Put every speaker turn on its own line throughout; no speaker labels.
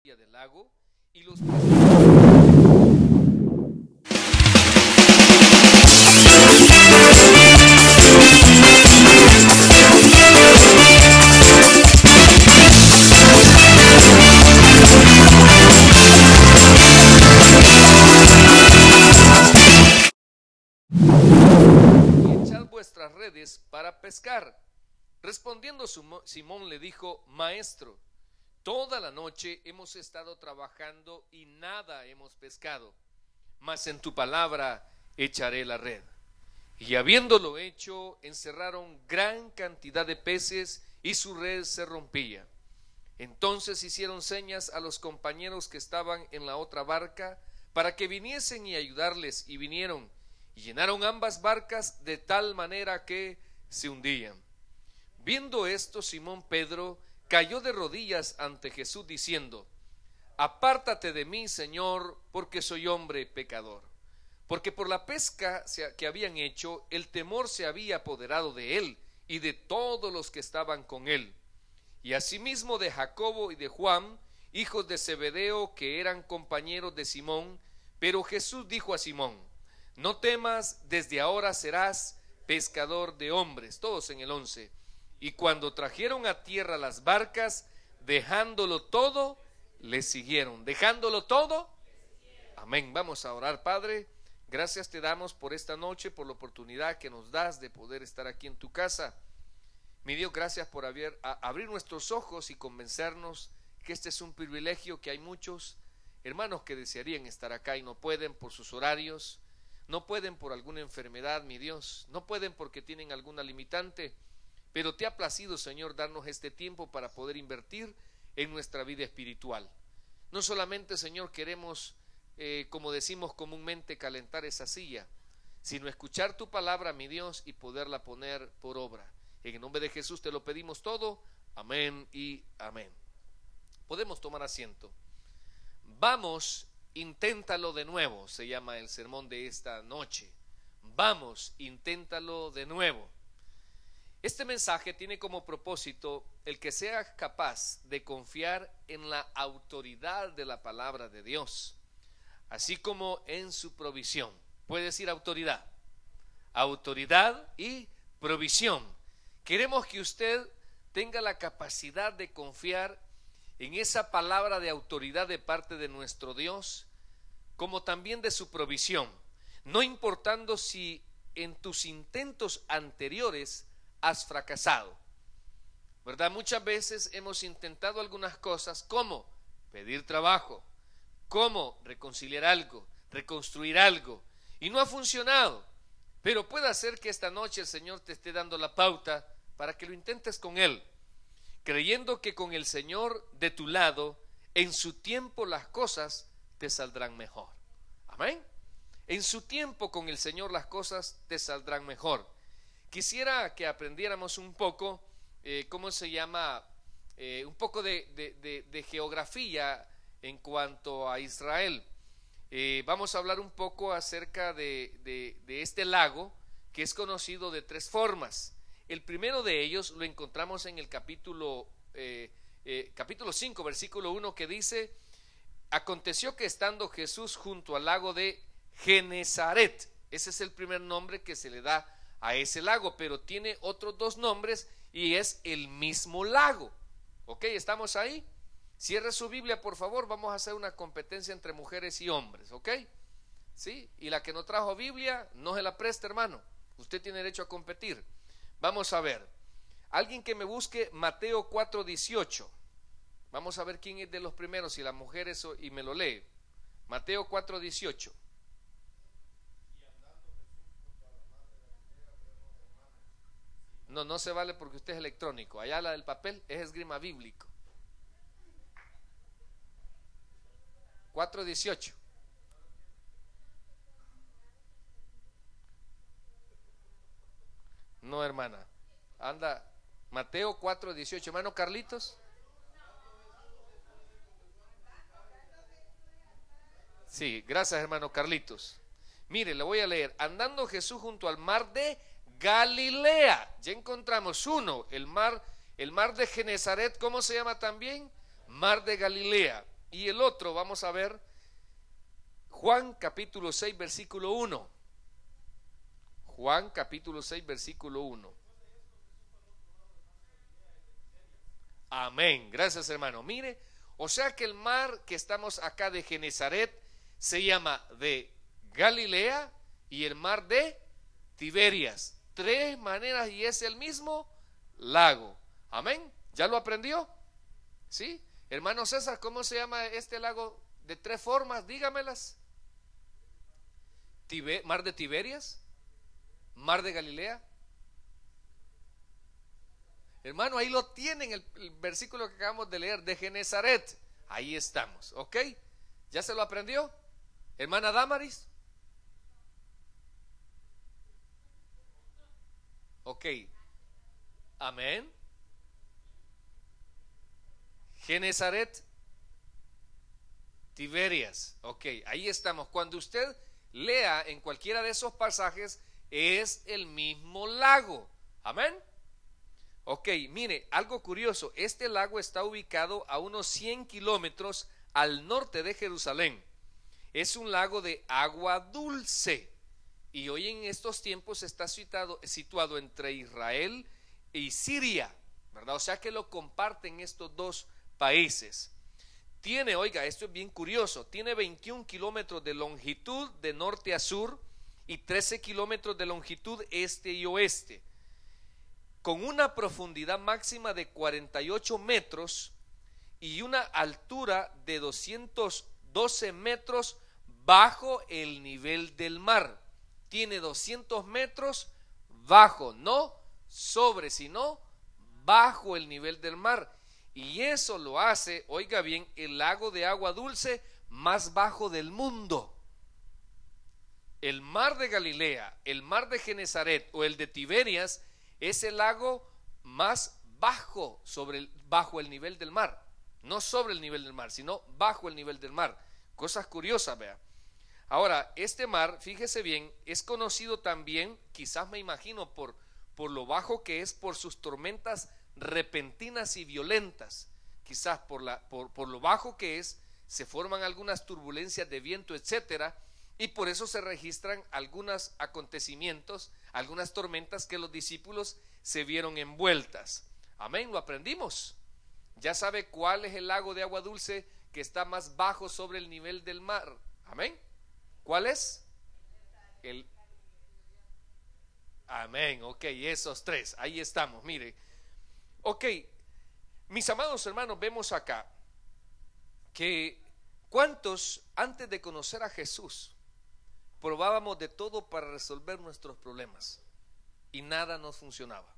del lago y los y echad vuestras redes para pescar. Respondiendo Simón le dijo: Maestro, toda la noche hemos estado trabajando y nada hemos pescado, mas en tu palabra echaré la red. Y habiéndolo hecho, encerraron gran cantidad de peces y su red se rompía. Entonces hicieron señas a los compañeros que estaban en la otra barca para que viniesen y ayudarles, y vinieron y llenaron ambas barcas de tal manera que se hundían. Viendo esto, Simón Pedro cayó de rodillas ante Jesús diciendo: Apártate de mí, Señor, porque soy hombre pecador. Porque por la pesca que habían hecho, el temor se había apoderado de él y de todos los que estaban con él, y asimismo de Jacobo y de Juan, hijos de Zebedeo, que eran compañeros de Simón. Pero Jesús dijo a Simón: No temas, desde ahora serás pescador de hombres. Todos en el 11. Y cuando trajeron a tierra las barcas, dejándolo todo, le siguieron. Dejándolo todo. Amén. Vamos a orar. Padre, gracias te damos por esta noche, por la oportunidad que nos das de poder estar aquí en tu casa. Mi Dios, gracias por abrir nuestros ojos y convencernos que este es un privilegio, que hay muchos hermanos que desearían estar acá y no pueden por sus horarios, no pueden por alguna enfermedad, mi Dios, no pueden porque tienen alguna limitante. Pero te ha placido, Señor, darnos este tiempo para poder invertir en nuestra vida espiritual. No solamente, Señor, queremos, como decimos comúnmente, calentar esa silla, sino escuchar tu palabra, mi Dios, y poderla poner por obra. En el nombre de Jesús te lo pedimos todo. Amén y amén. Podemos tomar asiento. Vamos, inténtalo de nuevo, se llama el sermón de esta noche. Vamos, inténtalo de nuevo. Este mensaje tiene como propósito el que seas capaz de confiar en la autoridad de la palabra de Dios, así como en su provisión. Puede decir autoridad, autoridad y provisión. Queremos que usted tenga la capacidad de confiar en esa palabra de autoridad de parte de nuestro Dios, como también de su provisión, no importando si en tus intentos anteriores has fracasado, ¿verdad? Muchas veces hemos intentado algunas cosas, como pedir trabajo, como reconciliar algo, reconstruir algo, y no ha funcionado. Pero puede ser que esta noche el Señor te esté dando la pauta para que lo intentes con Él, creyendo que con el Señor de tu lado, en su tiempo las cosas te saldrán mejor. Amén. En su tiempo con el Señor las cosas te saldrán mejor. Quisiera que aprendiéramos un poco, ¿cómo se llama? Un poco de geografía en cuanto a Israel. Vamos a hablar un poco acerca de este lago, que es conocido de tres formas. El primero de ellos lo encontramos en el capítulo 5, versículo 1, que dice: Aconteció que estando Jesús junto al lago de Genezaret. Ese es el primer nombre que se le da a ese lago, pero tiene otros dos nombres y es el mismo lago. ¿Ok? ¿Estamos ahí? Cierre su Biblia, por favor. Vamos a hacer una competencia entre mujeres y hombres. ¿Ok? ¿Sí? Y la que no trajo Biblia, no se la preste, hermano. Usted tiene derecho a competir. Vamos a ver. Alguien que me busque Mateo 4:18. Vamos a ver quién es de los primeros, si las mujeres, y me lo lee. Mateo 4:18. No se vale porque usted es electrónico. Allá la del papel es esgrima bíblico. 4:18. No, hermana. Anda, Mateo 4:18. Hermano Carlitos. Sí, gracias, hermano Carlitos. Mire, le voy a leer. Andando Jesús junto al mar de Galilea. Ya encontramos uno, el mar de Genezaret. ¿Cómo se llama también? Mar de Galilea. Y el otro, vamos a ver, Juan capítulo 6, versículo 1. Juan capítulo 6, versículo 1. Amén. Gracias, hermano. Mire, o sea que el mar que estamos acá de Genesaret se llama de Galilea y el mar de Tiberias. Tres maneras y es el mismo lago. Amén. ¿Ya lo aprendió? ¿Sí? Hermano César, ¿cómo se llama este lago de tres formas? Dígamelas. Mar de Tiberias, mar de Galilea. Hermano, ahí lo tienen el versículo que acabamos de leer, de Genesaret. Ahí estamos, ¿ok? ¿Ya se lo aprendió? Hermana Damaris. Ok. Amén. Genesaret, Tiberias. Ok, ahí estamos. Cuando usted lea en cualquiera de esos pasajes, es el mismo lago. Amén. Ok, mire, algo curioso, este lago está ubicado a unos 100 kilómetros al norte de Jerusalén. Es un lago de agua dulce y hoy en estos tiempos está situado entre Israel y Siria, ¿verdad? O sea que lo comparten estos dos países. Tiene, oiga, esto es bien curioso, tiene 21 kilómetros de longitud de norte a sur y 13 kilómetros de longitud este y oeste, con una profundidad máxima de 48 metros y una altura de 212 metros bajo el nivel del mar. Tiene 200 metros bajo, no sobre, sino bajo el nivel del mar. Y eso lo hace, oiga bien, el lago de agua dulce más bajo del mundo. El mar de Galilea, el mar de Genesaret o el de Tiberias es el lago más bajo bajo el nivel del mar, no sobre el nivel del mar, sino bajo el nivel del mar. Cosas curiosas, vea. Ahora, este mar, fíjese bien, es conocido también, quizás me imagino por lo bajo que es, por sus tormentas repentinas y violentas. Quizás por lo bajo que es, se forman algunas turbulencias de viento, etcétera, y por eso se registran algunos acontecimientos, algunas tormentas que los discípulos se vieron envueltas. Amén, lo aprendimos. Ya sabe cuál es el lago de agua dulce que está más bajo sobre el nivel del mar. Amén. ¿Cuál es? Amén, ok, esos tres, ahí estamos, mire. Ok, mis amados hermanos, vemos acá que cuántos antes de conocer a Jesús probábamos de todo para resolver nuestros problemas y nada nos funcionaba.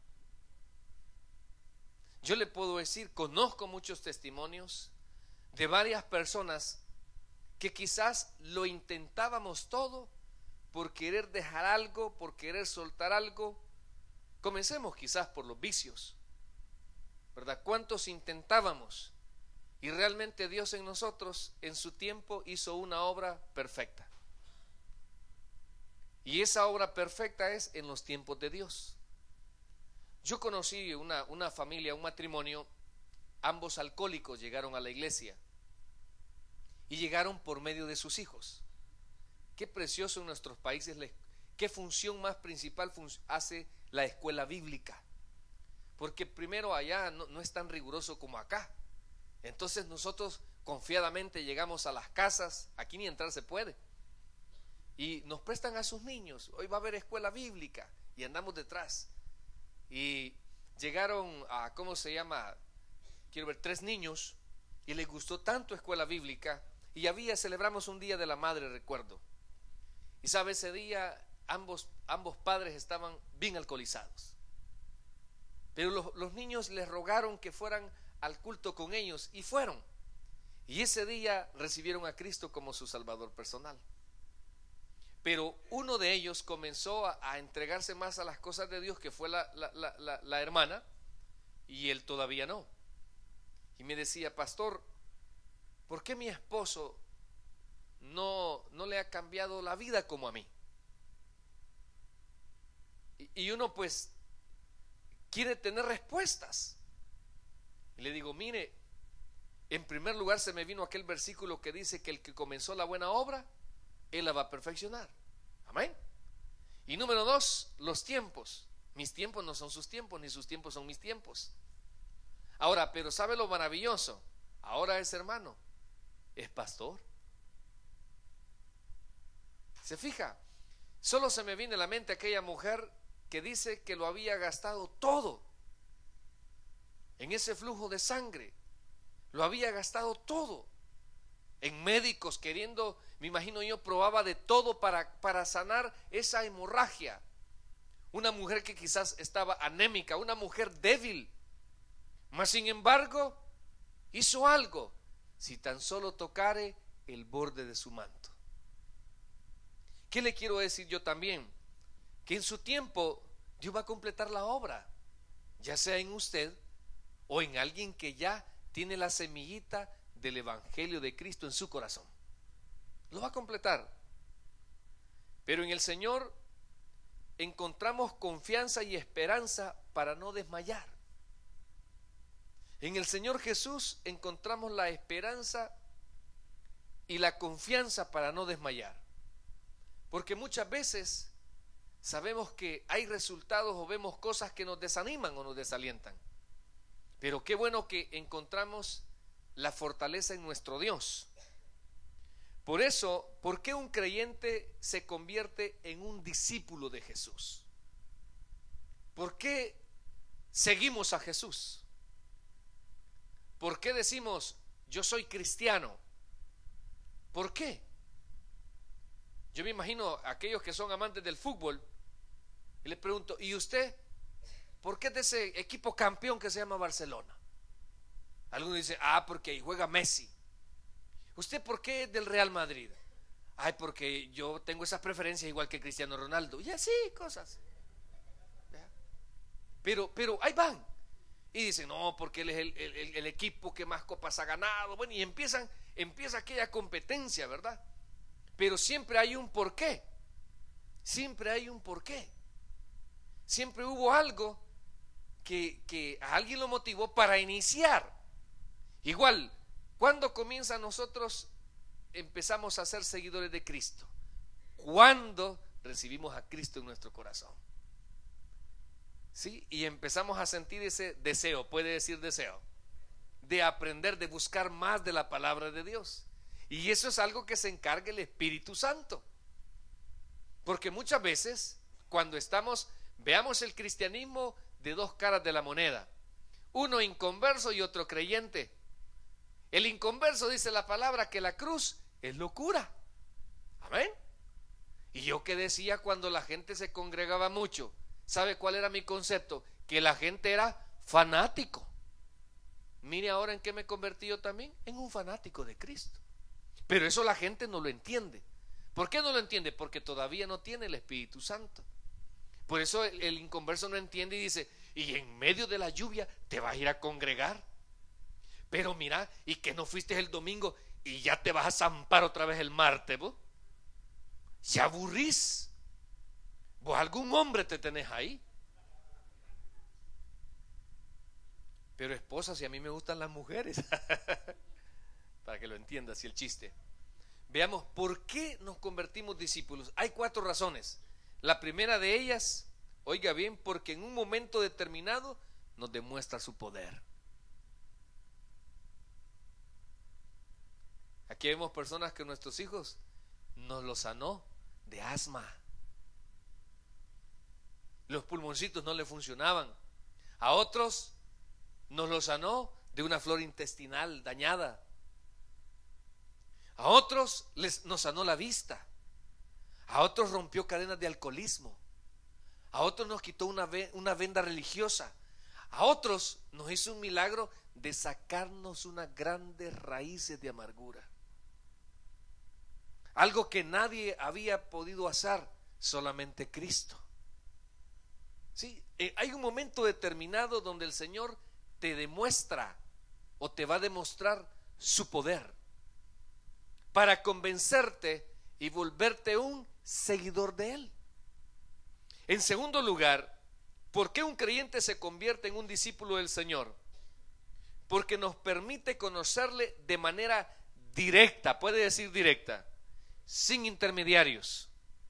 Yo le puedo decir, conozco muchos testimonios de varias personas que quizás lo intentábamos todo por querer dejar algo, por querer soltar algo. Comencemos quizás por los vicios, ¿verdad? ¿Cuántos intentábamos? Y realmente Dios en nosotros, en su tiempo, hizo una obra perfecta. Y esa obra perfecta es en los tiempos de Dios. Yo conocí una familia, un matrimonio, ambos alcohólicos llegaron a la iglesia y llegaron por medio de sus hijos. Qué precioso en nuestros países, qué función más principal hace la escuela bíblica, porque primero allá no es tan riguroso como acá. Entonces nosotros confiadamente llegamos a las casas, aquí ni entrar se puede, y nos prestan a sus niños, hoy va a haber escuela bíblica, y andamos detrás. Y llegaron a, ¿cómo se llama? Quiero ver, 3 niños, y les gustó tanto escuela bíblica, y celebramos un día de la madre, recuerdo. Y sabe, ese día ambos padres estaban bien alcoholizados, pero los niños les rogaron que fueran al culto con ellos, y fueron. Y ese día recibieron a Cristo como su Salvador personal. Pero uno de ellos comenzó a entregarse más a las cosas de Dios, que fue la hermana, y él todavía no. Y me decía, pastor, ¿por qué mi esposo no le ha cambiado la vida como a mí? Y uno pues quiere tener respuestas. Y le digo, mire, En primer lugar se me vino aquel versículo que dice que el que comenzó la buena obra, Él la va a perfeccionar. Amén. Y número 2, los tiempos. Mis tiempos no son sus tiempos, ni sus tiempos son mis tiempos. Ahora, pero ¿sabe lo maravilloso? Ahora ese hermano es pastor. ¿Se fija? Solo se me viene a la mente aquella mujer que dice que lo había gastado todo en ese flujo de sangre. Lo había gastado todo en médicos, queriendo, me imagino yo, probaba de todo para sanar esa hemorragia. Una mujer que quizás estaba anémica, una mujer débil, mas sin embargo hizo algo: si tan solo tocare el borde de su manto. ¿Qué le quiero decir yo también? Que en su tiempo Dios va a completar la obra, ya sea en usted o en alguien que ya tiene la semillita del Evangelio de Cristo en su corazón. Lo va a completar. Pero en el Señor encontramos confianza y esperanza para no desmayar. En el Señor Jesús encontramos la esperanza y la confianza para no desmayar. Porque muchas veces sabemos que hay resultados o vemos cosas que nos desaniman o nos desalientan. Pero qué bueno que encontramos la fortaleza en nuestro Dios. Por eso, ¿por qué un creyente se convierte en un discípulo de Jesús? ¿Por qué seguimos a Jesús? ¿Por qué decimos yo soy cristiano? ¿Por qué? Yo me imagino a aquellos que son amantes del fútbol y les pregunto, ¿y usted por qué es de ese equipo campeón que se llama Barcelona? Algunos dicen, porque ahí juega Messi. ¿Usted por qué es del Real Madrid? Porque yo tengo esas preferencias igual que Cristiano Ronaldo. Y así cosas. Pero ahí van. Y dicen, no, porque él es el equipo que más copas ha ganado. Bueno, y empieza aquella competencia, ¿verdad? Pero siempre hay un porqué. Siempre hay un porqué. Siempre hubo algo que a alguien lo motivó para iniciar. Igual, ¿cuándo comienza nosotros empezamos a ser seguidores de Cristo? Cuando recibimos a Cristo en nuestro corazón. ¿Sí? Y empezamos a sentir ese deseo, puede decir deseo, de aprender, de buscar más de la palabra de Dios. Y eso es algo que se encarga el Espíritu Santo. Porque muchas veces, cuando veamos el cristianismo de dos caras de la moneda, uno inconverso y otro creyente. El inconverso dice la palabra que la cruz es locura. Amén. Y yo que decía cuando la gente se congregaba mucho, ¿sabe cuál era mi concepto? Que la gente era fanático. Mire ahora en qué me convertí yo también, en un fanático de Cristo. Pero eso la gente no lo entiende. ¿Por qué no lo entiende? Porque todavía no tiene el Espíritu Santo. Por eso el inconverso no entiende y dice, y en medio de la lluvia te vas a ir a congregar. Pero mira, y que no fuiste el domingo y ya te vas a zampar otra vez el martes, ¿vos? Ya aburrís. Vos algún hombre te tenés ahí. Pero esposa, si a mí me gustan las mujeres. Para que lo entiendas, si el chiste. Veamos, ¿por qué nos convertimos discípulos? Hay 4 razones. La primera de ellas, oiga bien, porque en un momento determinado nos demuestra su poder. Aquí vemos personas que nuestros hijos nos los sanó de asma. Los pulmoncitos no le funcionaban. A otros nos los sanó de una flora intestinal dañada. A otros nos sanó la vista. A otros rompió cadenas de alcoholismo. A otros nos quitó una venda religiosa. A otros nos hizo un milagro de sacarnos unas grandes raíces de amargura. Algo que nadie había podido hacer, solamente Cristo. ¿Sí? Hay un momento determinado donde el Señor te demuestra o te va a demostrar su poder para convencerte y volverte un seguidor de Él. En segundo lugar, ¿por qué un creyente se convierte en un discípulo del Señor? porque nos permite conocerle de manera directa, puede decir directa, sin intermediarios.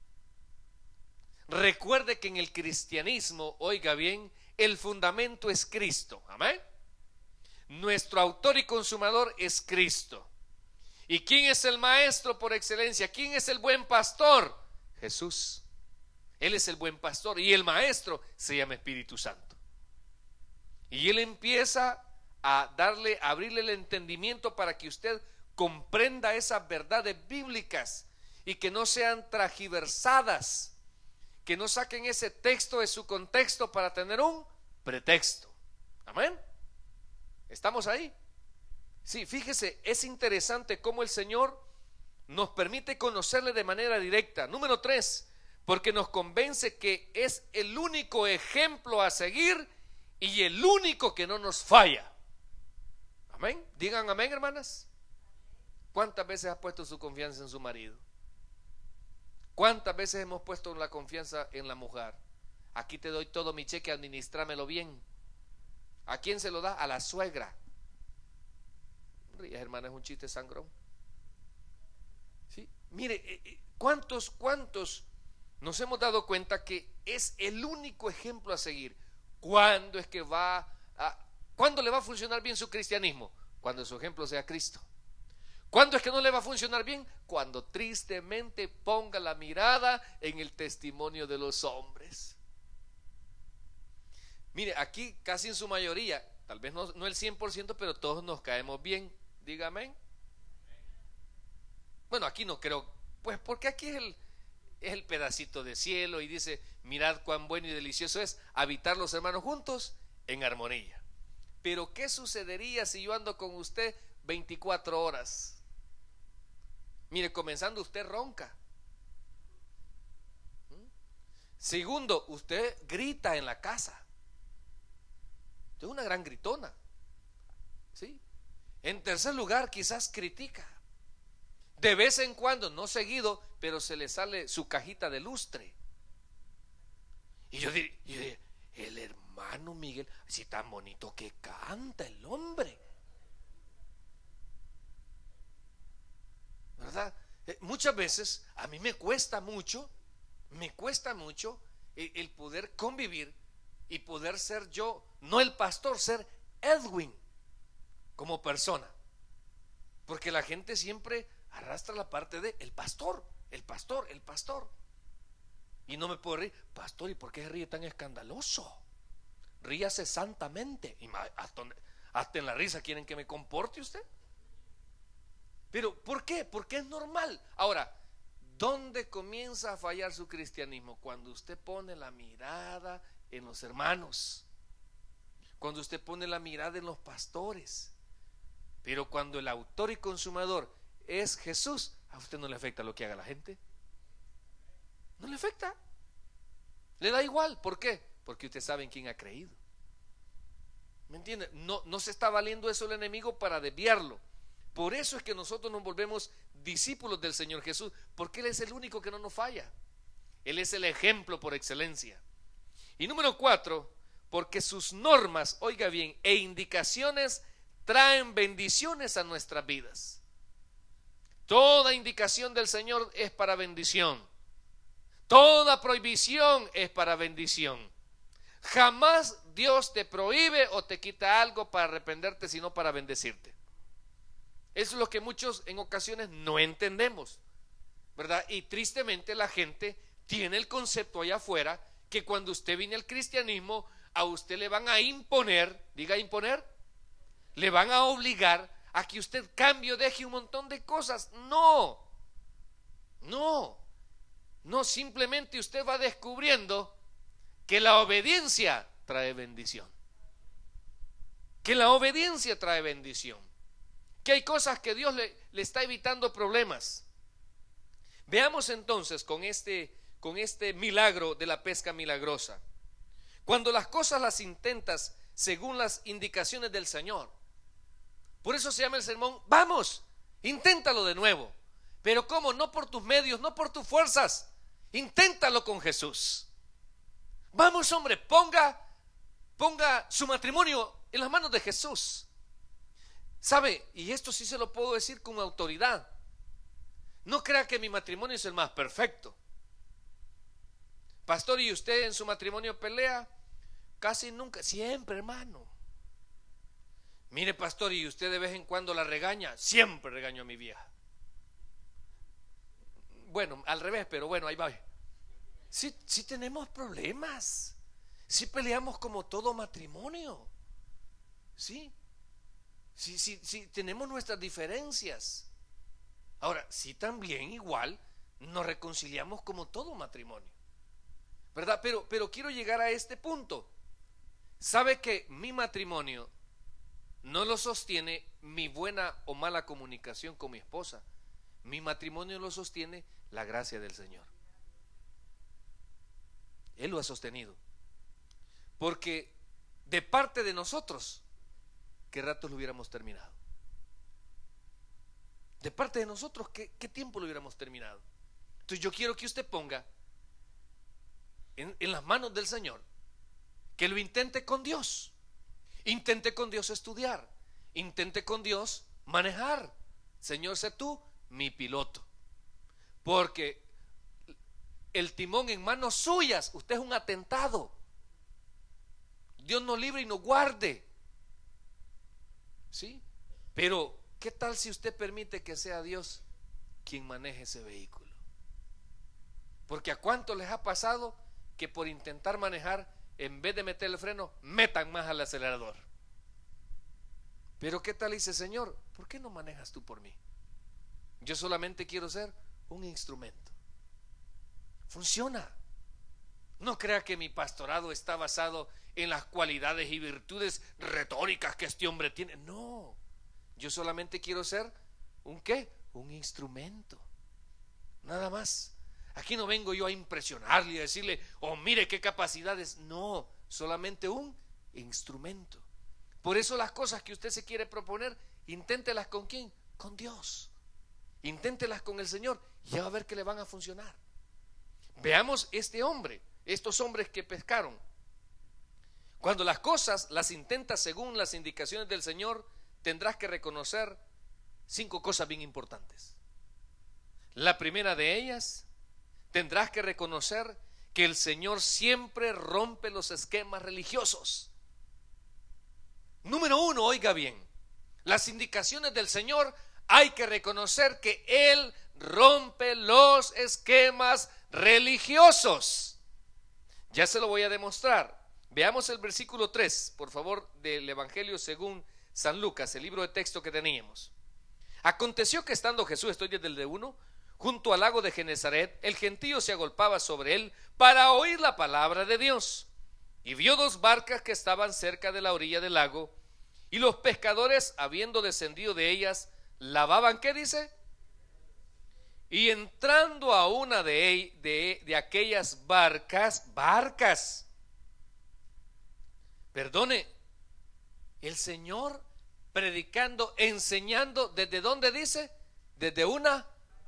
Recuerde que en el cristianismo, oiga bien, el fundamento es Cristo, amén. Nuestro autor y consumador es Cristo. ¿Y quién es el maestro por excelencia? ¿Quién es el buen pastor? Jesús. Él es el buen pastor y el maestro se llama Espíritu Santo. Y Él empieza a abrirle el entendimiento para que usted comprenda esas verdades bíblicas y que no sean tergiversadas, que no saquen ese texto de su contexto para tener un pretexto. Amén. ¿Estamos ahí? Sí, fíjese, es interesante cómo el Señor nos permite conocerle de manera directa. Número 3, porque nos convence que es el único ejemplo a seguir y el único que no nos falla. Amén. Digan amén, hermanas. ¿Cuántas veces ha puesto su confianza en su marido? ¿Cuántas veces hemos puesto la confianza en la mujer? Aquí te doy todo mi cheque, administrámelo bien. ¿A quién se lo da? A la suegra. Rías, hermana, es un chiste sangrón. ¿Sí? Mire, ¿cuántos nos hemos dado cuenta que es el único ejemplo a seguir? ¿Cuándo es que cuándo le va a funcionar bien su cristianismo? Cuando su ejemplo sea Cristo. ¿Cuándo es que no le va a funcionar bien? Cuando tristemente ponga la mirada en el testimonio de los hombres. Mire, aquí casi en su mayoría, tal vez no el 100%, pero todos nos caemos bien. Dígame. Bueno, aquí no creo, pues porque aquí es el pedacito de cielo y dice: mirad cuán bueno y delicioso es habitar los hermanos juntos en armonía. Pero ¿qué sucedería si yo ando con usted 24 horas? Mire, comenzando, usted ronca. Segundo, usted grita en la casa. Usted es una gran gritona. ¿Sí? En tercer lugar, quizás critica. De vez en cuando, no seguido, pero se le sale su cajita de lustre. Y yo diría, el hermano Miguel, si tan bonito que canta el hombre, ¿verdad? Muchas veces a mí me cuesta mucho el poder convivir y poder ser yo, no el pastor, ser Edwin como persona, porque la gente siempre arrastra la parte de el pastor, y no me puedo reír. Pastor, ¿y por qué se ríe tan escandaloso? Ríase santamente. Y hasta en la risa quieren que me comporte usted. Pero ¿por qué? Porque es normal. Ahora, ¿dónde comienza a fallar su cristianismo? Cuando usted pone la mirada en los hermanos, cuando usted pone la mirada en los pastores. Pero cuando el autor y consumador es Jesús, a usted no le afecta lo que haga la gente. No le afecta. Le da igual. ¿Por qué? Porque usted sabe en quién ha creído. ¿Me entiende? No se está valiendo eso el enemigo para desviarlo. Por eso es que nosotros nos volvemos discípulos del Señor Jesús, porque Él es el único que no nos falla. Él es el ejemplo por excelencia. Y número 4, porque sus normas, oiga bien, e indicaciones traen bendiciones a nuestras vidas. Toda indicación del Señor es para bendición. Toda prohibición es para bendición. Jamás Dios te prohíbe o te quita algo para arrepenterte, sino para bendecirte. Eso es lo que muchos en ocasiones no entendemos, ¿verdad? Y tristemente la gente tiene el concepto allá afuera que cuando usted viene al cristianismo, a usted le van a imponer, diga imponer, le van a obligar a que usted cambie o deje un montón de cosas. No, simplemente usted va descubriendo que la obediencia trae bendición. Que la obediencia trae bendición. Que hay cosas que Dios le está evitando problemas. Veamos entonces con este milagro de la pesca milagrosa. Cuando las cosas las intentas según las indicaciones del Señor. Por eso se llama el sermón: vamos, inténtalo de nuevo. Pero ¿cómo? No por tus medios, no por tus fuerzas. Inténtalo con Jesús. Vamos, hombre, ponga su matrimonio en las manos de Jesús. ¿Sabe? Y esto sí se lo puedo decir con autoridad. No crea que mi matrimonio es el más perfecto. Pastor, ¿y usted en su matrimonio pelea? Casi nunca, siempre, hermano. Mire, pastor, ¿y usted de vez en cuando la regaña? Siempre regaño a mi vieja. Bueno, al revés, pero bueno, ahí va. Sí, sí tenemos problemas. Sí peleamos como todo matrimonio. Sí, sí tenemos nuestras diferencias. Ahora, sí también igual nos reconciliamos como todo matrimonio, ¿verdad? Pero quiero llegar a este punto. ¿Sabe que mi matrimonio no lo sostiene mi buena o mala comunicación con mi esposa? Mi matrimonio lo sostiene la gracia del Señor. Él lo ha sostenido. Porque de parte de nosotros, ¿qué ratos lo hubiéramos terminado? De parte de nosotros, ¿qué tiempo lo hubiéramos terminado? Entonces yo quiero que usted ponga en las manos del Señor, que lo intente con Dios. Intente con Dios estudiar. Intente con Dios manejar. Señor, sé tú mi piloto. Porque el timón en manos suyas, usted es un atentado. Dios nos libre y nos guarde. ¿Sí? Pero ¿qué tal si usted permite que sea Dios quien maneje ese vehículo? Porque ¿a cuánto les ha pasado que por intentar manejar, en vez de meter el freno, metan más al acelerador? Pero ¿qué tal dice, Señor, ¿por qué no manejas tú por mí? Yo solamente quiero ser un instrumento. Funciona. No crea que mi pastorado está basado en las cualidades y virtudes retóricas que este hombre tiene. No, yo solamente quiero ser ¿un qué? Un instrumento. Nada más. Aquí no vengo yo a impresionarle y a decirle, oh, mire qué capacidades. No, solamente un instrumento. Por eso las cosas que usted se quiere proponer, inténtelas ¿con quién? Con Dios. Inténtelas con el Señor y ya va a ver que le van a funcionar. Veamos este hombre, estos hombres que pescaron. Cuando las cosas las intentas según las indicaciones del Señor, tendrás que reconocer 5 cosas bien importantes. La primera de ellas, tendrás que reconocer que el Señor siempre rompe los esquemas religiosos. Número 1, oiga bien, las indicaciones del Señor, hay que reconocer que Él rompe los esquemas religiosos. Ya se lo voy a demostrar. Veamos el versículo 3, por favor, del Evangelio según San Lucas, el libro de texto que teníamos. Aconteció que estando Jesús, estoy desde el de 1, junto al lago de Genezaret, el gentío se agolpaba sobre él para oír la palabra de Dios. Y vio 2 barcas que estaban cerca de la orilla del lago, y los pescadores, habiendo descendido de ellas, lavaban, ¿qué dice? Y entrando a una de aquellas barcas, perdone, el Señor predicando, enseñando, ¿desde dónde dice? Desde una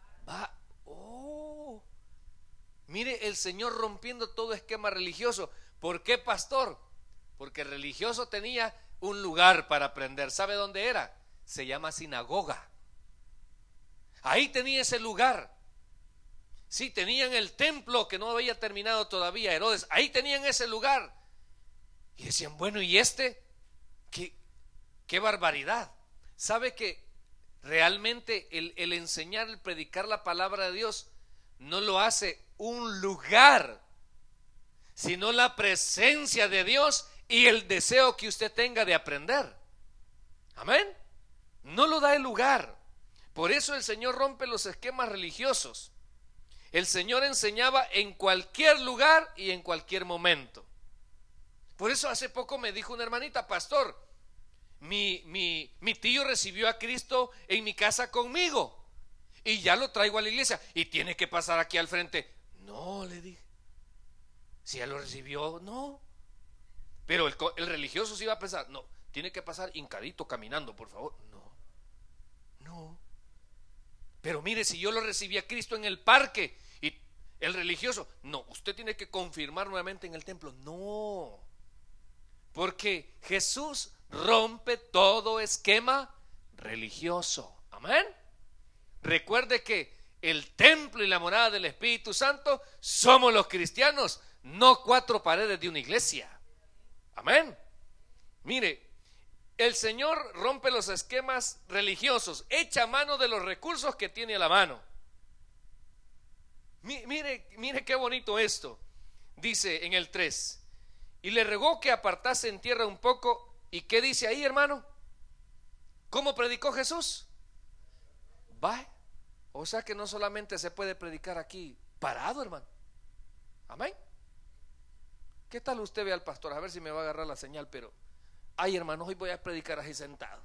mire, el Señor rompiendo todo esquema religioso. ¿Por qué, pastor? Porque el religioso tenía un lugar para aprender. ¿Sabe dónde era? Se llama sinagoga. Ahí tenía ese lugar. Sí, tenían el templo que no había terminado todavía Herodes. Ahí tenían ese lugar. Y decían, bueno, ¿y este? ¿Qué barbaridad? ¿Sabe que realmente el enseñar, el predicar la palabra de Dios no lo hace un lugar, sino la presencia de Dios y el deseo que usted tenga de aprender? Amén. No lo da el lugar. Por eso el Señor rompe los esquemas religiosos. El Señor enseñaba en cualquier lugar y en cualquier momento. Por eso hace poco me dijo una hermanita, pastor, mi tío recibió a Cristo en mi casa conmigo y ya lo traigo a la iglesia y tiene que pasar aquí al frente. No, le dije, si ya lo recibió, no. Pero el religioso sí va a pensar, no, tiene que pasar hincadito caminando, por favor. No. Pero mire, si yo lo recibí a Cristo en el parque y el religioso, no, usted tiene que confirmar nuevamente en el templo. No, porque Jesús rompe todo esquema religioso. Amén. Recuerde que el templo y la morada del Espíritu Santo somos los cristianos, no 4 paredes de una iglesia. Amén. Mire, el Señor rompe los esquemas religiosos, echa mano de los recursos que tiene a la mano. Mire qué bonito esto. Dice en el 3, y le rogó que apartase en tierra un poco. ¿Y qué dice ahí, hermano? ¿Cómo predicó Jesús? Va. O sea que no solamente se puede predicar aquí parado, hermano. Amén. ¿Qué tal usted ve al pastor? A ver si me va a agarrar la señal, pero ay, hermano, hoy voy a predicar así sentado.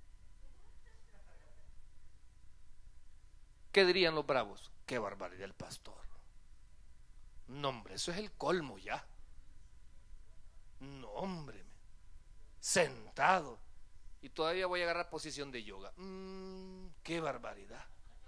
¿Qué dirían los bravos? Qué barbaridad el pastor. No, hombre, eso es el colmo ya. No, hombre, sentado y todavía voy a agarrar posición de yoga. Qué barbaridad.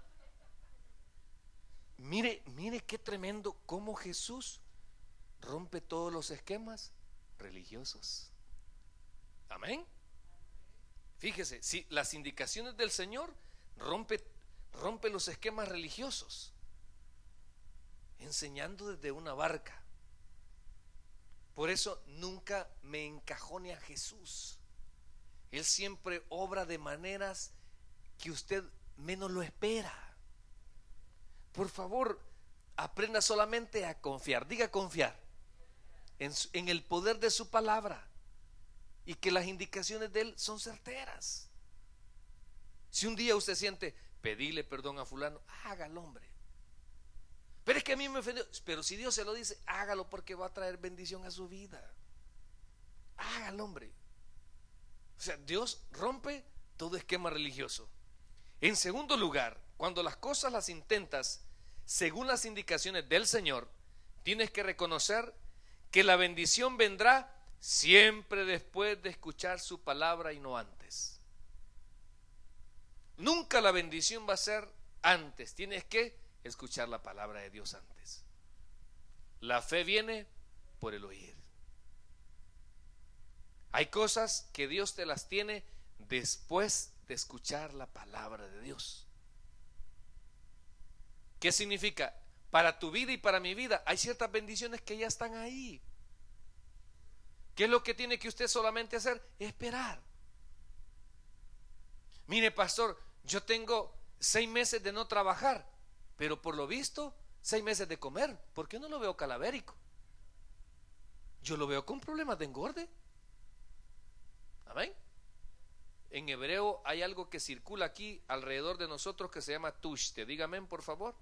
Mire qué tremendo cómo Jesús rompe todos los esquemas religiosos. Amén. Fíjese, si las indicaciones del Señor rompe los esquemas religiosos, enseñando desde una barca. Por eso nunca me encajone a Jesús. Él siempre obra de maneras que usted menos lo espera. Por favor, aprenda solamente a confiar. Diga confiar en el poder de su palabra, y que las indicaciones de Él son certeras. Si un día usted siente, pedile perdón a fulano, hágalo, hombre. Pero es que a mí me ofendió. Pero si Dios se lo dice, hágalo, porque va a traer bendición a su vida. Hágalo, hombre. O sea, Dios rompe todo esquema religioso. En segundo lugar, cuando las cosas las intentas según las indicaciones del Señor, tienes que reconocer que la bendición vendrá siempre después de escuchar su palabra y no antes. Nunca la bendición va a ser antes. Tienes que escuchar la palabra de Dios antes. La fe viene por el oír. Hay cosas que Dios te las tiene después de escuchar la palabra de Dios. ¿Qué significa? Para tu vida y para mi vida hay ciertas bendiciones que ya están ahí. ¿Qué es lo que tiene que usted solamente hacer? Esperar. Mire, pastor, yo tengo 6 meses de no trabajar, pero por lo visto 6 meses de comer. ¿Por qué no lo veo calavérico? Yo lo veo con problemas de engorde. Amén. En hebreo hay algo que circula aquí alrededor de nosotros que se llama tushte. Dígame, por favor.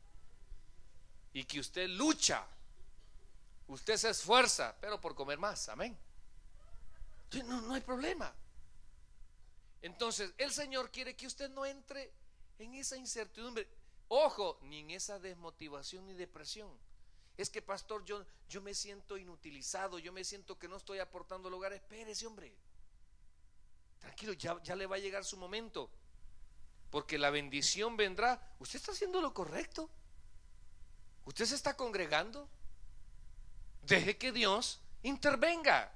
Y que usted lucha, usted se esfuerza, pero por comer más. Amén. No hay problema. Entonces el Señor quiere que usted no entre en esa incertidumbre. Ojo, ni en esa desmotivación ni depresión. Es que, pastor, yo me siento inutilizado, yo me siento que no estoy aportando lugar. Espérese, hombre. Tranquilo, ya le va a llegar su momento, porque la bendición vendrá. Usted está haciendo lo correcto. Usted se está congregando. Deje que Dios intervenga.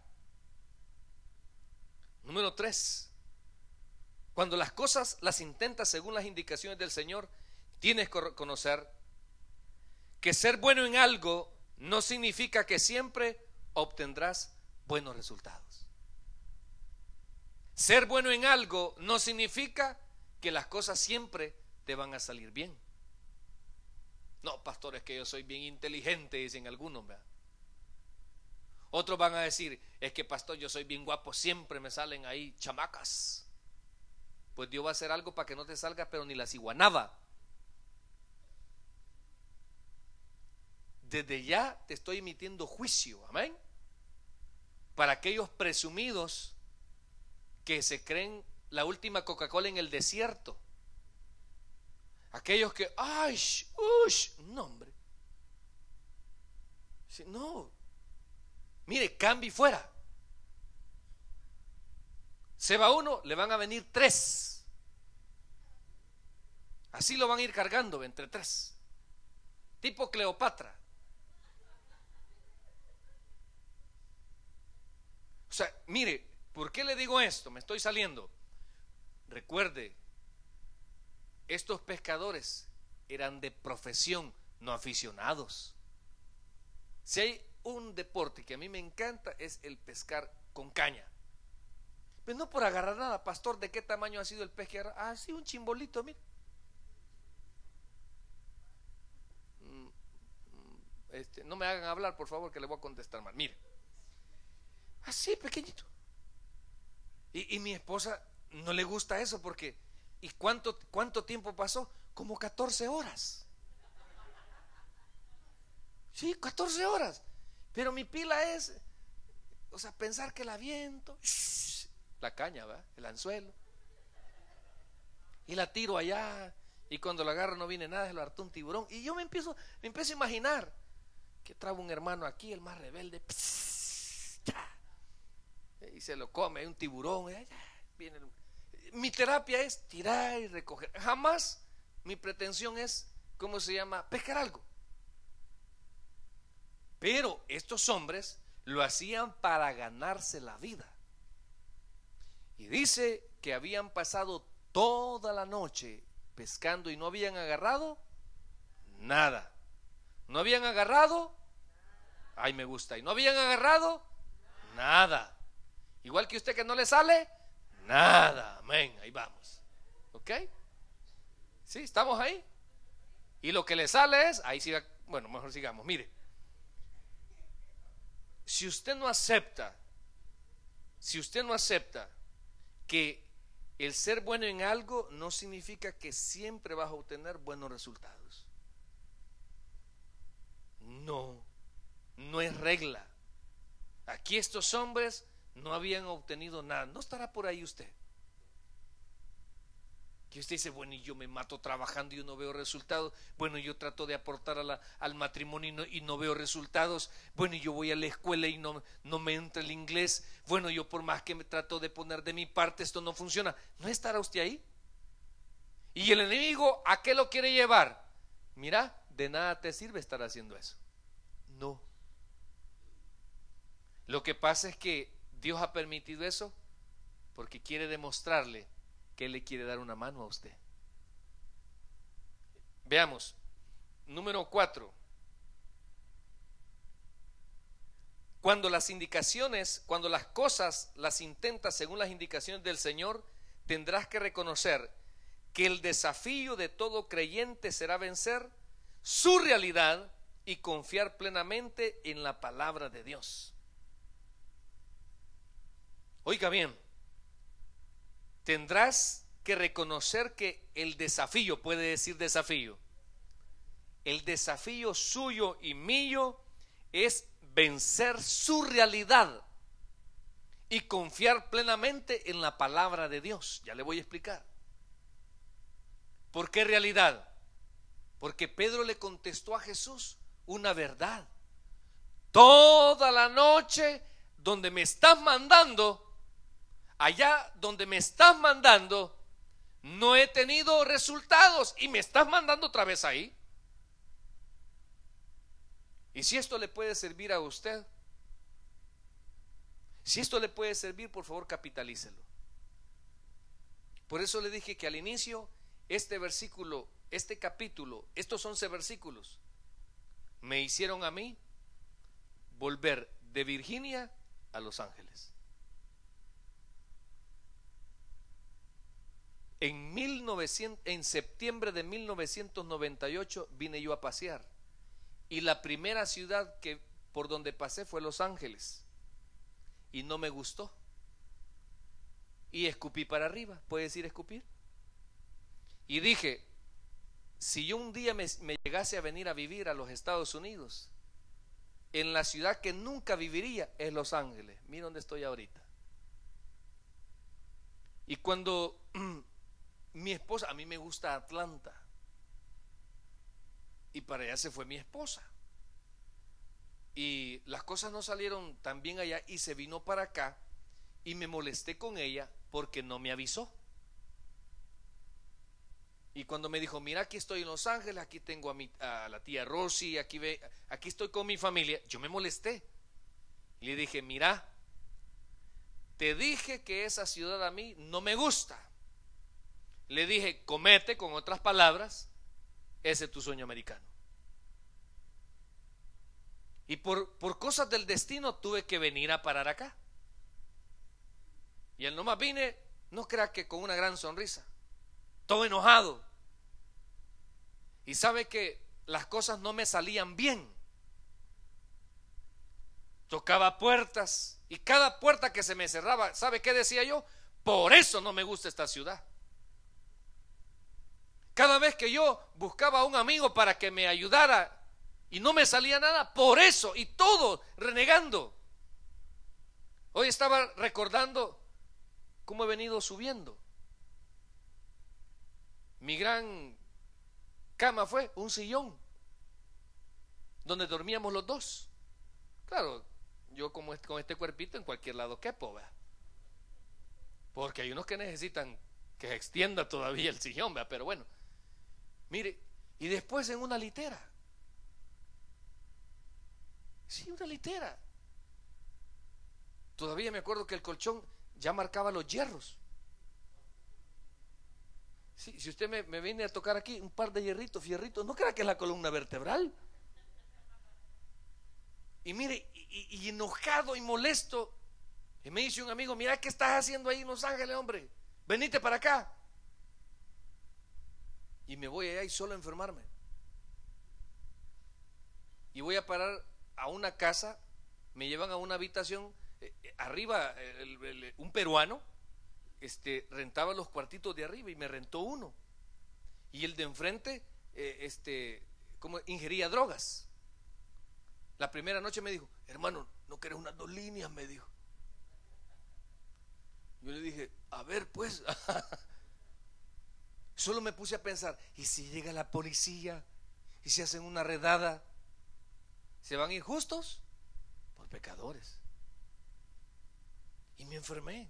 Número 3. Cuando las cosas las intentas según las indicaciones del Señor, tienes que reconocer que ser bueno en algo no significa que siempre obtendrás buenos resultados. Ser bueno en algo no significa que las cosas siempre te van a salir bien. No, pastor, es que yo soy bien inteligente, dicen algunos, ¿verdad? Otros van a decir, es que, pastor, yo soy bien guapo, siempre me salen ahí chamacas. Pues Dios va a hacer algo para que no te salga, pero ni la ciguanaba. Desde ya te estoy emitiendo juicio, amén, para aquellos presumidos que se creen la última Coca-Cola en el desierto. Aquellos que, ay, no, hombre. No, mire, cambie fuera. Se va uno, le van a venir 3. Así lo van a ir cargando entre 3. Tipo Cleopatra. O sea, mire, ¿por qué le digo esto? Me estoy saliendo. Recuerde, estos pescadores eran de profesión, no aficionados. Si hay un deporte que a mí me encanta es el pescar con caña. Pues no por agarrar nada, pastor, ¿de qué tamaño ha sido el pez que agarra? Ah, sí, un chimbolito, mire. No me hagan hablar, por favor, que le voy a contestar mal. Mire, así pequeñito. Y mi esposa no le gusta eso porque, ¿y cuánto tiempo pasó? Como 14 horas. Sí, 14 horas. Pero mi pila es, o sea, pensar que la aviento, la caña, ¿va? El anzuelo, y la tiro allá, y cuando la agarro no viene nada, se lo hartó un tiburón. Y yo me empiezo a imaginar que traba un hermano aquí, el más rebelde, y se lo come un tiburón. Viene mi terapia es tirar y recoger. Jamás mi pretensión es, ¿cómo se llama?, pescar algo. Pero estos hombres lo hacían para ganarse la vida. Y dice que habían pasado toda la noche pescando y no habían agarrado nada. No habían agarrado, ay, me gusta, y no habían agarrado nada. Igual que usted que no le sale nada. Amén, ahí vamos. ¿Ok? ¿Sí? ¿Estamos ahí? Y lo que le sale es, ahí siga, bueno, mejor sigamos. Mire, si usted no acepta que el ser bueno en algo no significa que siempre vas a obtener buenos resultados. No es regla. Aquí estos hombres no habían obtenido nada. ¿No estará por ahí usted? Que usted dice, bueno, y yo me mato trabajando y no veo resultados. Bueno, yo trato de aportar al matrimonio y no veo resultados. Bueno, y yo voy a la escuela y no me entra el inglés. Bueno, yo por más que me trato de poner de mi parte, esto no funciona. ¿No estará usted ahí? Y el enemigo, ¿a qué lo quiere llevar? Mira, de nada te sirve estar haciendo eso. No. Lo que pasa es que Dios ha permitido eso porque quiere demostrarle que Él le quiere dar una mano a usted. Veamos, número 4. Cuando las cosas las intentas según las indicaciones del Señor, tendrás que reconocer que el desafío de todo creyente será vencer su realidad y confiar plenamente en la palabra de Dios. Oiga bien, tendrás que reconocer que el desafío, puede decir desafío, el desafío suyo y mío es vencer su realidad y confiar plenamente en la palabra de Dios. Ya le voy a explicar. ¿Por qué realidad? Porque Pedro le contestó a Jesús una verdad. Toda la noche donde me estás mandando, allá donde me estás mandando, no he tenido resultados y me estás mandando otra vez ahí. Y si esto le puede servir a usted, si esto le puede servir, por favor capitalícelo. Por eso le dije que al inicio este versículo, este capítulo, estos 11 versículos me hicieron a mí volver de Virginia a Los Ángeles. En septiembre de 1998 vine yo a pasear y la primera ciudad por donde pasé fue Los Ángeles y no me gustó y escupí para arriba. ¿Puede decir escupir? Y dije, si yo un día me llegase a venir a vivir a los Estados Unidos, en la ciudad que nunca viviría es Los Ángeles. Mira dónde estoy ahorita. Y cuando mi esposa, a mí me gusta Atlanta, y para allá se fue mi esposa, y las cosas no salieron tan bien allá y se vino para acá, y me molesté con ella porque no me avisó. Y cuando me dijo, mira, aquí estoy en Los Ángeles, aquí tengo a la tía Rosy, aquí estoy con mi familia, yo me molesté y le dije, mira, te dije que esa ciudad a mí no me gusta, Le dije, comete, con otras palabras, ese es tu sueño americano. Y por cosas del destino tuve que venir a parar acá. Y él nomás vine, no crea que con una gran sonrisa, todo enojado. Y sabe que las cosas no me salían bien. Tocaba puertas y cada puerta que se me cerraba, ¿sabe qué decía yo? Por eso no me gusta esta ciudad. Cada vez que yo buscaba a un amigo para que me ayudara y no me salía nada, por eso, y todo renegando. Hoy estaba recordando cómo he venido subiendo. Mi gran cama fue un sillón donde dormíamos los dos. Claro, yo como con este cuerpito en cualquier lado quepo, ¿verdad? Porque hay unos que necesitan que se extienda todavía el sillón, ¿verdad? Pero bueno, mire, y después en una litera. Sí, una litera. Todavía me acuerdo que el colchón ya marcaba los hierros. Sí, si usted me viene a tocar aquí un par de hierritos, fierritos, no crea que es la columna vertebral. Y mire, y enojado y molesto, y me dice un amigo, mira, ¿qué estás haciendo ahí en Los Ángeles, hombre? Venite para acá. Y me voy allá y solo a enfermarme. Y voy a parar a una casa, me llevan a una habitación, arriba un peruano rentaba los cuartitos de arriba y me rentó uno. Y el de enfrente como ingería drogas. La primera noche me dijo, hermano, ¿no querés unas 2 líneas? Me dijo. Yo le dije, a ver pues. Solo me puse a pensar, ¿y si llega la policía? ¿Y si hacen una redada? ¿Se van a ir justos? Por pecadores. Y me enfermé.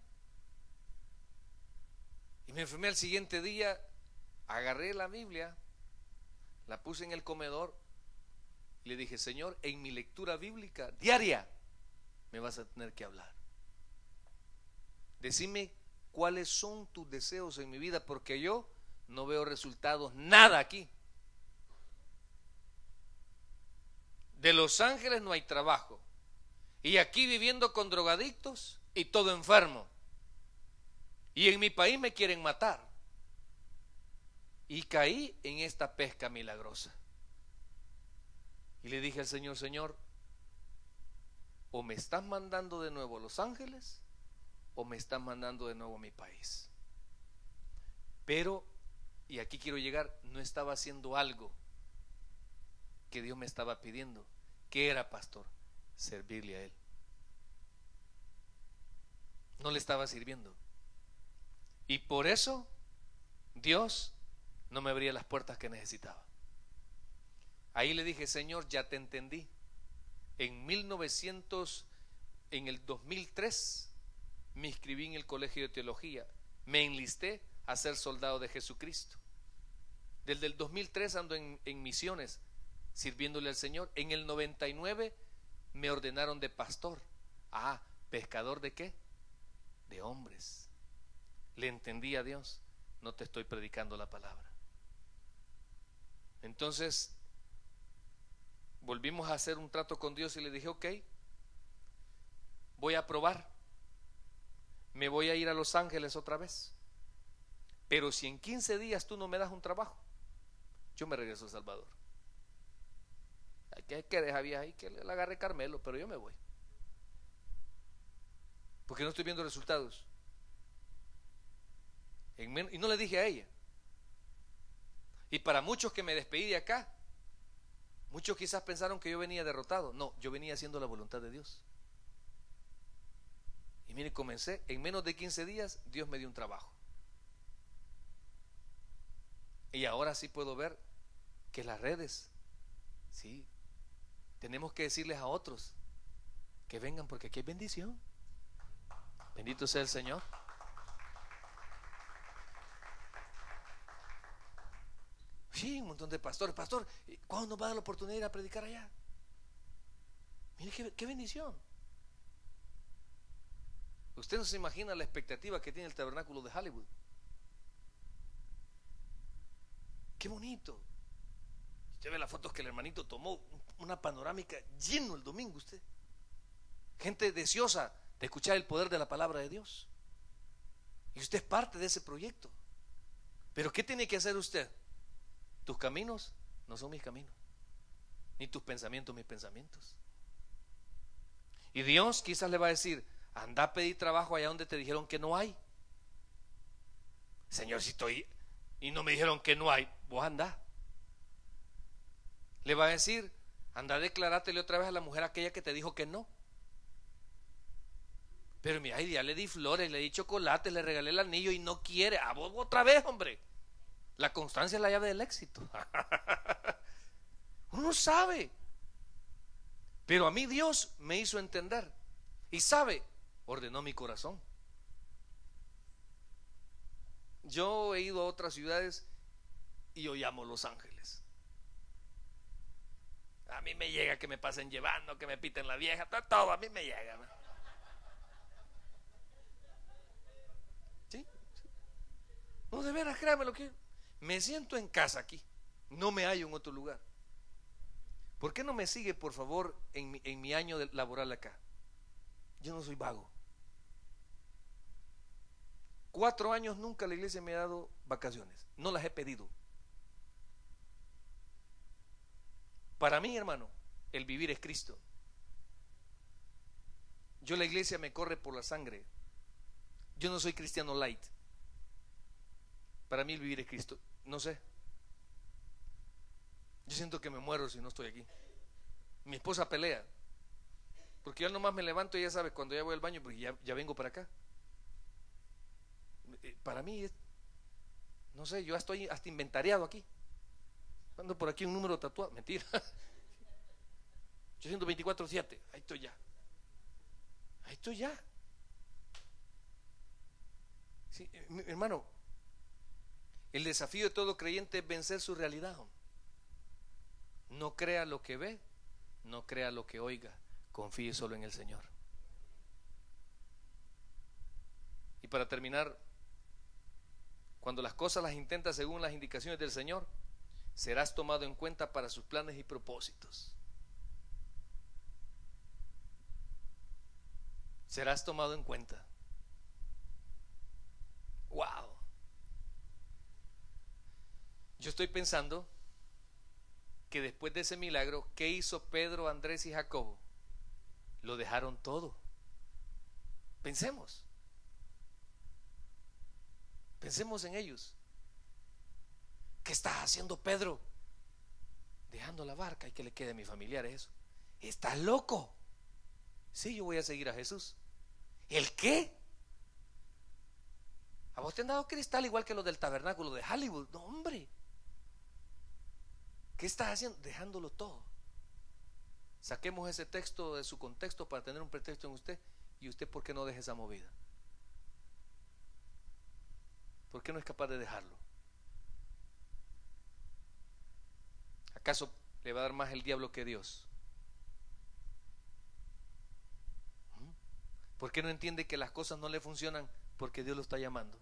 Y me enfermé al siguiente día. Agarré la Biblia, la puse en el comedor y le dije, Señor, en mi lectura bíblica diaria me vas a tener que hablar. Decime cuáles son tus deseos en mi vida, porque yo no veo resultados, nada aquí. De Los Ángeles no hay trabajo, y aquí viviendo con drogadictos y todo enfermo, y en mi país me quieren matar. Y caí en esta pesca milagrosa. Y le dije al Señor, Señor, o me estás mandando de nuevo a Los Ángeles, o me estás mandando de nuevo a mi país. Pero, y aquí quiero llegar, no estaba haciendo algo que Dios me estaba pidiendo. ¿Qué era, pastor? Servirle a Él. No le estaba sirviendo. Y por eso Dios no me abría las puertas que necesitaba. Ahí le dije, Señor, ya te entendí. En el 2003 me inscribí en el colegio de teología, me enlisté a ser soldado de Jesucristo. Desde el 2003 ando en misiones sirviéndole al Señor. En el 99 me ordenaron de pastor. ¿Pescador de qué? De hombres. Le entendí a Dios, no te estoy predicando la palabra. Entonces volvimos a hacer un trato con Dios y le dije, ok, voy a probar, me voy a ir a Los Ángeles otra vez, pero si en 15 días tú no me das un trabajo, yo me regreso a El Salvador. Hay que dejar vieja ahí, que le agarre Carmelo, pero yo me voy, porque no estoy viendo resultados. Y no le dije a ella. Y para muchos que me despedí de acá, muchos quizás pensaron que yo venía derrotado. No, yo venía haciendo la voluntad de Dios. Y mire, comencé, en menos de 15 días Dios me dio un trabajo. Y ahora sí puedo ver que las redes, sí, tenemos que decirles a otros que vengan, porque aquí hay bendición. Bendito sea el Señor. Sí, un montón de pastores. Pastor, ¿cuándo nos va a dar la oportunidad de ir a predicar allá? Mire qué bendición. Usted no se imagina la expectativa que tiene el tabernáculo de Hollywood. qué bonito. Usted ve las fotos que el hermanito tomó, una panorámica lleno el domingo usted. Gente deseosa de escuchar el poder de la palabra de Dios. Y usted es parte de ese proyecto. Pero ¿qué tiene que hacer usted? Tus caminos no son mis caminos, ni tus pensamientos mis pensamientos. Y Dios quizás le va a decir: anda a pedir trabajo allá donde te dijeron que no hay. Señor, si estoy y no me dijeron que no hay, vos andá. Le va a decir: anda a declarártele otra vez a la mujer aquella que te dijo que no. Pero mira, ya le di flores, le di chocolate, le regalé el anillo y no quiere. A vos otra vez, hombre. La constancia es la llave del éxito. Uno sabe. Pero a mí Dios me hizo entender. Y sabe, ordenó mi corazón. Yo he ido a otras ciudades y yo llamo Los Ángeles. A mí me llega que me pasen llevando, que me piten la vieja, todo a mí me llega, ¿no? ¿Sí? No, de veras, créame lo que me siento en casa aquí. No me hallo en otro lugar. ¿Por qué no me sigue, por favor, en mi año laboral acá? Yo no soy vago. 4 años nunca la iglesia me ha dado vacaciones. No las he pedido. Para mí, hermano, el vivir es Cristo. Yo, la iglesia me corre por la sangre. Yo no soy cristiano light. Para mí el vivir es Cristo. No sé. Yo siento que me muero si no estoy aquí. Mi esposa pelea, porque yo nomás me levanto y ella sabe cuando ya voy al baño, porque ya vengo para acá. Para mí es, no sé, yo estoy hasta inventariado aquí. Ando por aquí un número tatuado. Mentira. 824-7. Ahí estoy ya. Ahí estoy ya. Sí, hermano, el desafío de todo creyente es vencer su realidad. No crea lo que ve, no crea lo que oiga, confíe solo en el Señor. Y para terminar, cuando las cosas las intentas según las indicaciones del Señor, serás tomado en cuenta para sus planes y propósitos. Serás tomado en cuenta. Wow. Yo estoy pensando que después de ese milagro, ¿qué hizo Pedro, Andrés y Jacobo? Lo dejaron todo. Pensemos en ellos. ¿Qué está haciendo Pedro? Dejando la barca. ¿Y que le quede a mi familiar eso? ¿Estás loco? Sí, yo voy a seguir a Jesús. ¿El qué? ¿A vos te han dado cristal igual que los del tabernáculo de Hollywood? No, hombre. ¿Qué estás haciendo? Dejándolo todo. Saquemos ese texto de su contexto para tener un pretexto en usted. ¿Y usted por qué no deja esa movida? ¿Por qué no es capaz de dejarlo? ¿Acaso le va a dar más el diablo que Dios? ¿Por qué no entiende que las cosas no le funcionan? Porque Dios lo está llamando.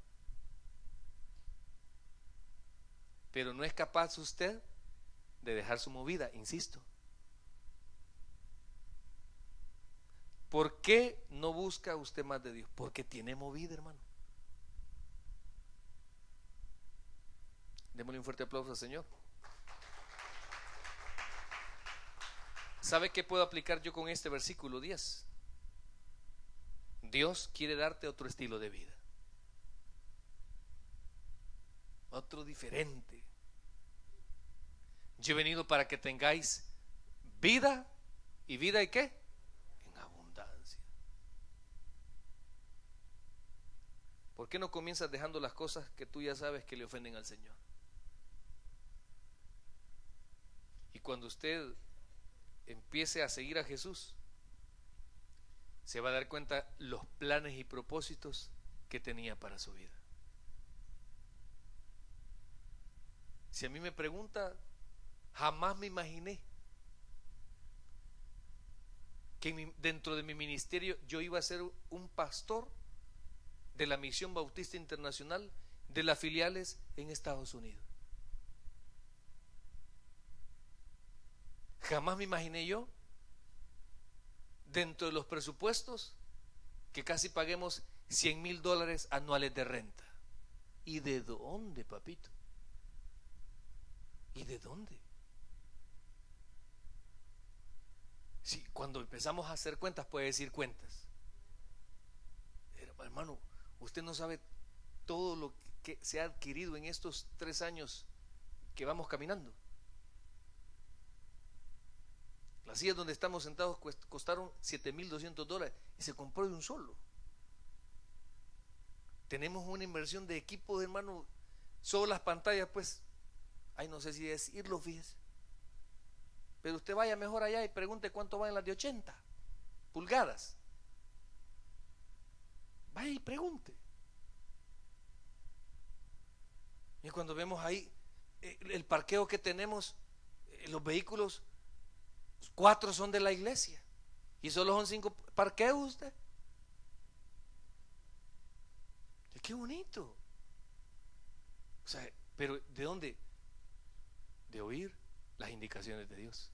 Pero no es capaz usted de dejar su movida, insisto. ¿Por qué no busca usted más de Dios? Porque tiene movida, hermano. Démosle un fuerte aplauso al Señor. ¿Sabe qué puedo aplicar yo con este versículo 10? Dios quiere darte otro estilo de vida, otro diferente. Yo he venido para que tengáis vida. ¿Y vida y qué? En abundancia. ¿Por qué no comienzas dejando las cosas que tú ya sabes que le ofenden al Señor? Y cuando usted empiece a seguir a Jesús, se va a dar cuenta los planes y propósitos que tenía para su vida. Si a mí me pregunta, jamás me imaginé que dentro de mi ministerio yo iba a ser un pastor de la Misión Bautista Internacional de las filiales en Estados Unidos. Jamás me imaginé yo, dentro de los presupuestos, que casi paguemos $100,000 anuales de renta. ¿Y de dónde, papito? ¿Y de dónde? Sí, cuando empezamos a hacer cuentas, puede decir cuentas. Hermano, usted no sabe todo lo que se ha adquirido en estos 3 años que vamos caminando. Las sillas donde estamos sentados costaron $7,200 y se compró de un solo. Tenemos una inversión de equipo, hermano, solo las pantallas, pues, ay, no sé si decirlo, fíjese. Pero usted vaya mejor allá y pregunte cuánto van las de 80 pulgadas. Vaya y pregunte. Y cuando vemos ahí el parqueo que tenemos, los vehículos, 4 son de la iglesia y solo son 5 parqueos usted. Qué bonito. O sea, pero ¿de dónde? De oír las indicaciones de Dios.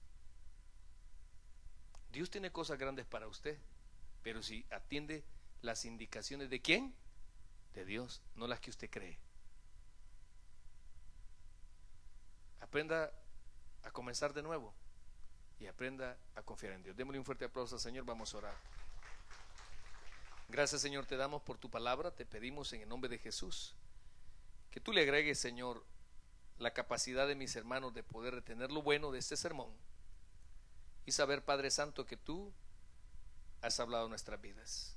Dios tiene cosas grandes para usted, pero si atiende las indicaciones de ¿quién? De Dios, no las que usted cree. Aprenda a comenzar de nuevo y aprenda a confiar en Dios. Démosle un fuerte aplauso al Señor. Vamos a orar. Gracias, Señor, te damos por tu palabra. Te pedimos en el nombre de Jesús que tú le agregues, Señor, la capacidad de mis hermanos de poder retener lo bueno de este sermón y saber, Padre Santo, que tú has hablado en nuestras vidas.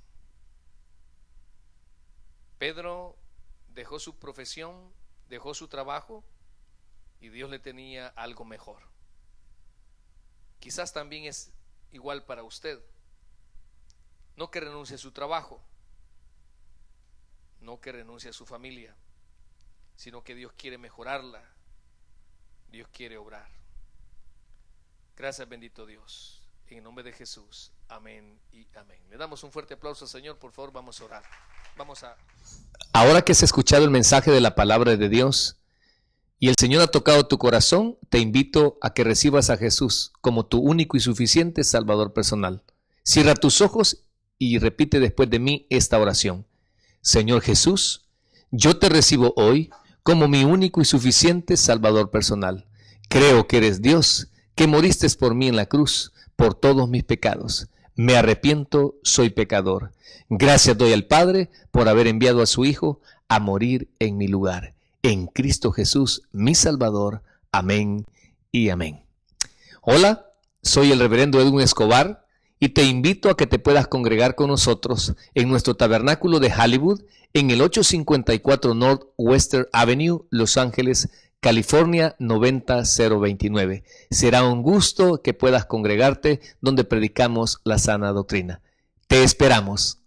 Pedro dejó su profesión, dejó su trabajo y Dios le tenía algo mejor. Quizás también es igual para usted. No que renuncie a su trabajo, no que renuncie a su familia, sino que Dios quiere mejorarla, Dios quiere obrar. Gracias, bendito Dios, en el nombre de Jesús, amén y amén. Le damos un fuerte aplauso al Señor. Por favor, vamos a orar. Ahora que has escuchado el mensaje de la palabra de Dios y el Señor ha tocado tu corazón, te invito a que recibas a Jesús como tu único y suficiente Salvador personal. Cierra tus ojos y repite después de mí esta oración. Señor Jesús, yo te recibo hoy como mi único y suficiente Salvador personal. Creo que eres Dios, que moriste por mí en la cruz, por todos mis pecados. Me arrepiento, soy pecador. Gracias doy al Padre por haber enviado a su Hijo a morir en mi lugar. En Cristo Jesús, mi Salvador. Amén y amén. Hola, soy el reverendo Edwin Escobar y te invito a que te puedas congregar con nosotros en nuestro tabernáculo de Hollywood en el 854 North Western Avenue, Los Ángeles, California 90029. Será un gusto que puedas congregarte donde predicamos la sana doctrina. Te esperamos.